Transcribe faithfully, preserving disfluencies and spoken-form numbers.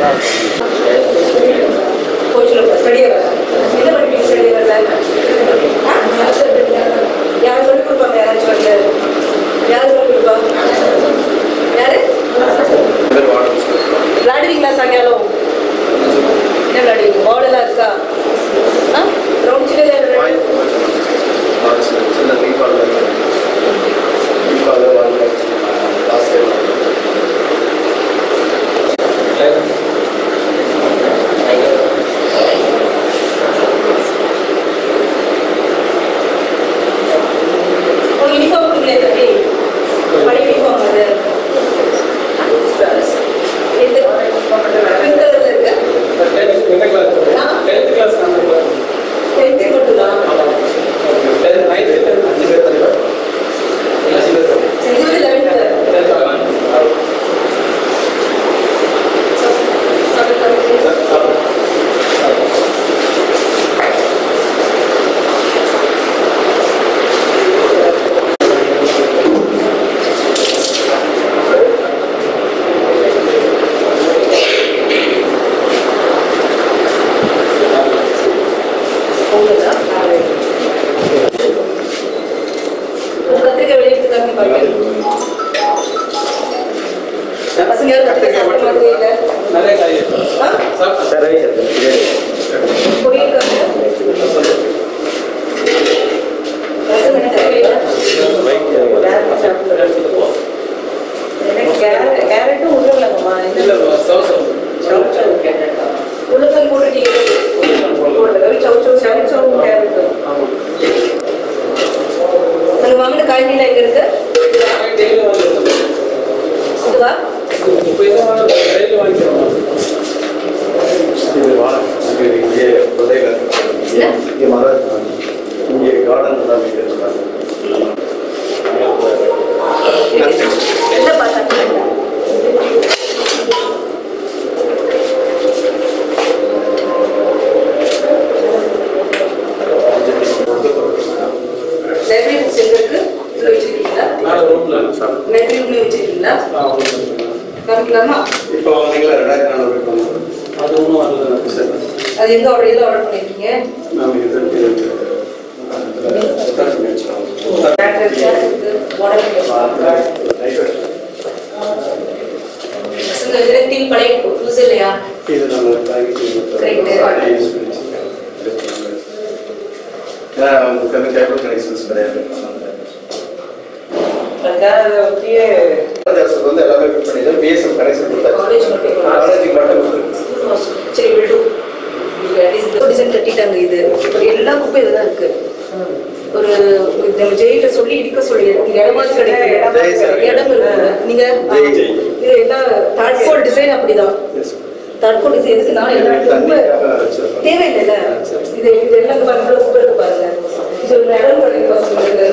கோச்சில் study வரல என்ன படிப்பீங்க ஸ்டடி வரல யார் சொல்லிக் கொடுப்பாங்க யாராச்சும் வந்து யார் சொல்லிக் கொடுப்பா யாரு விளையாடுவீங்களா சாயங்காலம் என்ன விளையாடுவீங்க பாலெல்லாம் இருக்கா ஆ ரவுண்ட் சின்ன அது எங்க ஆர்டர் எல்லாம் ஆர்டர் பண்ணிருக்கீங்க மேம் இது டீம் பழைய யூஸ் இல்லையா இது நம்ம கரெக்ட் உங்களுக்கு கேபிள் கனெக்ஷன்ஸ் கிடையாது அதாவது அப்படியே அதர்ஸ் வந்து எல்லாமே ஃபிட் பண்ணிட்டு பிஎஸ்எம் கனெக்ஷன் கொடுத்தாச்சு காலேஜ் மட்டும் காலேஜ் மட்டும் சரி விடு இது டிசைன் கட்டிட்டாங்க இது எல்லா குப்பையும் இதுதான் இருக்கு ஒரு நம்ம ஜெயிட்ட சொல்லி இடிக்க சொல்லி இடமா கிடைக்கும் இடம் இருக்கு நீங்க இது எல்லாம் தேர்ட் ஃபோர் டிசைன் அப்படிதான் தேர்ட் ஃபோர் டிசைன் எதுக்கு நான் எல்லாம் தேவையில்லை இது இது எல்லாம் பாருங்க குப்பை இருக்கு பாருங்க இது ஒரு இடம் கிடைக்கும்